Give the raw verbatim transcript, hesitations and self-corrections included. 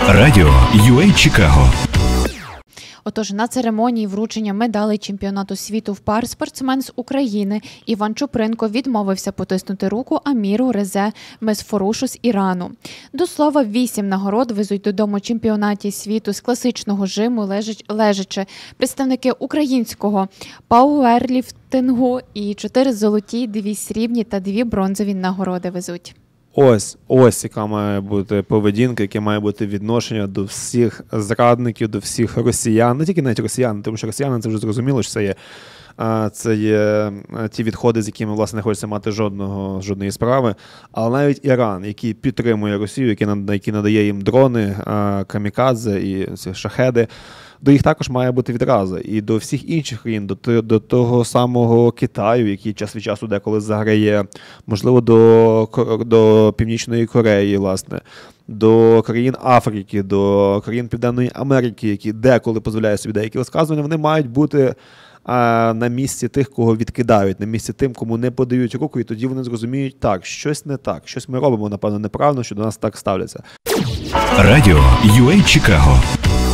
Радіо ю ей Чикаго. Отож, на церемонії вручення медалей чемпіонату світу в пар спортсмен з України Іван Чупринко відмовився потиснути руку Аміру Резе Месфорушу з Ірану. До слова, вісім нагород везуть додому чемпіонаті світу з класичного жиму лежачи представники українського пауерліфтингу і чотири золоті, дві срібні та дві бронзові нагороди везуть. Ось, ось яка має бути поведінка, яке має бути відношення до всіх зрадників, до всіх росіян, не тільки навіть росіян, тому що росіяни, це вже зрозуміло, що це є, це є ті відходи, з якими, власне, не хочеться мати жодного, жодної справи, але навіть Іран, який підтримує Росію, який, який надає їм дрони, камікадзе і шахеди, до їх також має бути відраза. І до всіх інших країн, до, до того самого Китаю, який час від часу деколи заграє, можливо, до, до Північної Кореї, власне, до країн Африки, до країн Південної Америки, які деколи дозволяють собі деякі розказування, вони мають бути а, на місці тих, кого відкидають, на місці тим, кому не подають руку, і тоді вони зрозуміють, так, щось не так, щось ми робимо, напевно, неправильно, що до нас так ставляться. Радіо ю ей Чикаго.